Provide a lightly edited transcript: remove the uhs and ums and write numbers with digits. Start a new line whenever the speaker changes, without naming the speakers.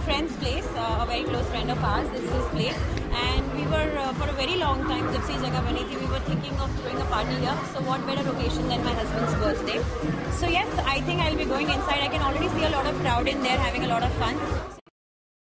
friend's place, a very close friend of ours. This is his place, and we were for a very long time, जब से ये जगह बनी थी, we were thinking of throwing a party here. So what better occasion than my husband's birthday? So yes, I think I'll be going inside. I can already see a lot of crowd in there having a lot of fun.